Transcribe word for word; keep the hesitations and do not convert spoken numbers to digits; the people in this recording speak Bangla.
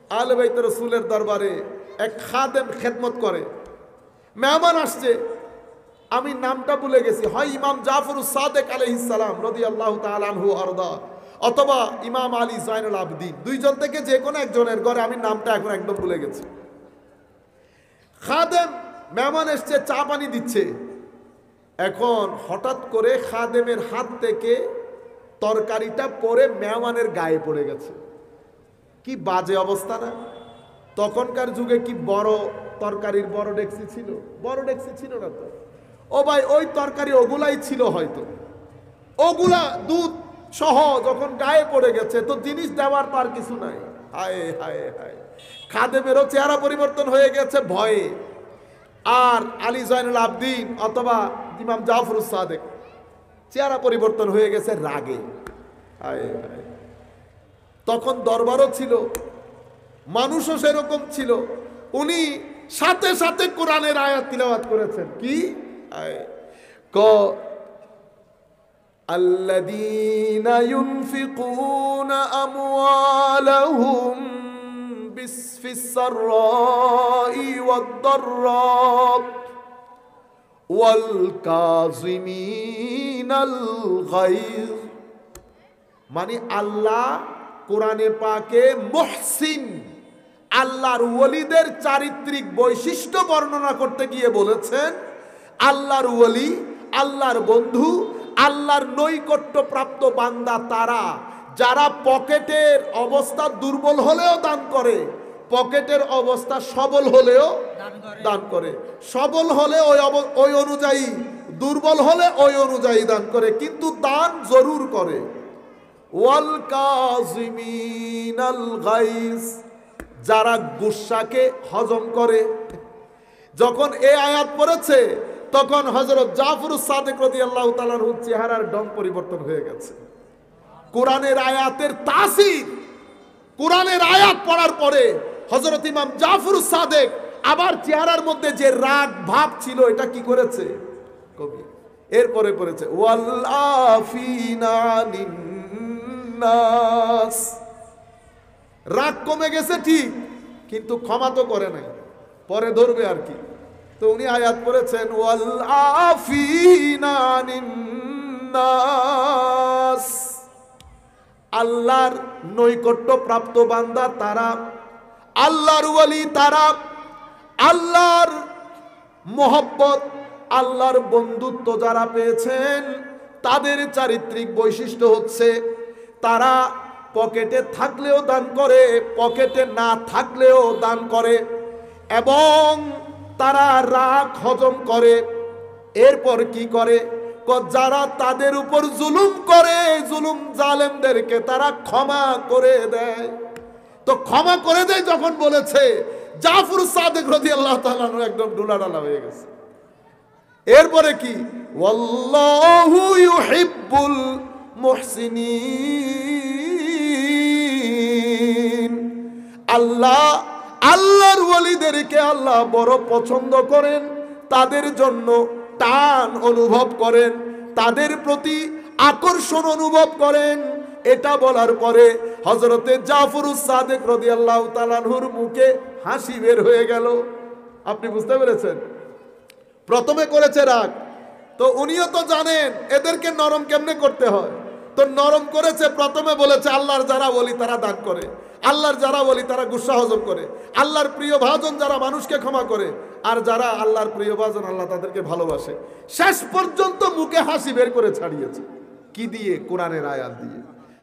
আহলে বাইত রাসূলের দরবারে এক খাদেম খেদমত করে, মেহমান আসছে, আমি নামটা ভুলে গেছি, হয় ইমাম জাফরুস সাদেক আলাইহিস সালাম রাদিয়াল্লাহু তাআলা আনহু আরদা, অথবা ইমাম আলী জাইনুল আবদিন, দুইজন থেকে যে কোনো একজনের ঘরে, আমি নামটা এখন একদম ভুলে গেছি। খাদেম মেহমান এসছে, চা পানি দিচ্ছে। এখন হঠাৎ করে খাদেমের হাত থেকে তরকারিটা পড়ে মেহমানের গায়ে পড়ে গেছে। কি বাজে অবস্থা না? তখনকার যুগে কি বড় তরকারির বড় ডেকসি ছিল? বড় ডেকসি ছিল না তো। ও ভাই, ওই তরকারি ওগুলাই ছিল হয়তো, ওগুলা দুধ সহ যখন গায়ে পড়ে গেছে, তো জিনিস দেওয়ার তো আর কিছু নাই। হায় হায় হায়, খাদেমেরও চেহারা পরিবর্তন হয়ে গেছে ভয়ে, আর আলী জাইনুল আবদিন অথবা ইমাম জাফরুস সাদেক চেহারা পরিবর্তন হয়ে গেছে রাগে। হায় হায়, তখন দরবারও ছিল, মানুষও সেরকম ছিল। উনি সাথে সাথে কোরআনের আয়াত তিলাওয়াত করেছেন। কি ক আল্লাযীনা ইউনফিকুনা আমওয়ালাহুম বিসফিস সাররাই ওয়াদ দাররা ওয়াল কাযিমিনাল গায়জ। মানে আল্লাহ কোরআনে পাকে মুহসিন, আল্লাহর ওলিদের চারিত্রিক বৈশিষ্ট্য বর্ণনা করতে গিয়ে বলেছেন, আল্লাহর ওলি, আল্লাহর বন্ধু, আল্লাহর নৈকট্য প্রাপ্ত বান্দা তারা যারা পকেটের অবস্থা দুর্বল হলেও দান করে, পকেটের অবস্থা সবল হলেও দান করে, সবল হলে ওই ওই অনুযায়ী, দুর্বল হলে ওই অনুযায়ী দান করে, কিন্তু দান জরুর করে। ওয়াল কাযিমিনাল গায়জ, যারা গুসাকে হজম করে। যখন এই আয়াত পড়েছে তখন হযরত জাফরুস সাদিক রাদিয়াল্লাহু তাআলার চেহারার ঢং পরিবর্তন হয়ে গেছে। কোরআনের আয়াতের তাসির, কোরআনের আয়াত পড়ার পরে হযরত ইমাম জাফরুস সাদিক আবার চেহারার মধ্যে যে রাগ ভাব ছিল, এটা কি করেছে কবি? এরপরে পড়েছে ওয়াল আফিনা আনিন নাস। রাগ কমে গেছে ঠিক, কিন্তু ক্ষমা তো করে নাই, পরে ধরবে আর কি। তো উনি আয়াত পড়েছেন ওয়াল আফিনা আনিন নাস। আল্লাহর নৈকট্য প্রাপ্ত বান্দা তারা, আল্লাহর ওলি তারা, আল্লাহর মোহব্বত, আল্লাহর বন্ধুত্ব যারা পেয়েছেন, তাদের চারিত্রিক বৈশিষ্ট্য হচ্ছে তারা পকেটে থাকলেও দান করে, পকেটে না থাকলেও দান করে, এবং তারা রাগ হজম করে। এরপর কি করে? যারা তাদের উপর জুলুম করে, জুলুম জালেমদেরকে তারা ক্ষমা করে দেয়। তো ক্ষমা করে দেয় যখন বলেছে, জাফর সাদিক রাদিয়াল্লাহু তাআলা একদম ডুলাডালা হয়ে গেছে। এরপরে কি? ওয়াল্লাহু ইউহিব্বুল মুহসিনিন। আল্লাহ আল্লাহর ওলিদেরকে আল্লাহ বড় পছন্দ করেন, তাদের জন্য টান অনুভব করেন, তাদের প্রতি আকর্ষণ অনুভব করেন। এটা বলার পরে হযরতে জাফরুস সাদিক রাদিয়াল্লাহু তাআলা আনহুর মুখে হাসি বের হয়ে গেল। আপনি বুঝতে পেরেছেন? প্রথমে করেছে রাগ, তো উনিও তো জানেন এদেরকে নরম কেমনে করতে হয়, তো নরম করেছে। প্রথমে বলেছে আল্লাহর যারা ওলি তারা দান করে, আল্লাহর যারা ওলি তারা গুসা হজম করে, আল্লাহর প্রিয় ভাজন যারা মানুষকে ক্ষমা করে, আর যারা আল্লাহর প্রিয় ভাজন আল্লাহ তাদেরকে ভালোবাসে। শেষ পর্যন্ত মুখে হাসি বের করে ছাড়িয়েছে। কি দিয়ে? কোরআনের আয়াত দিয়ে।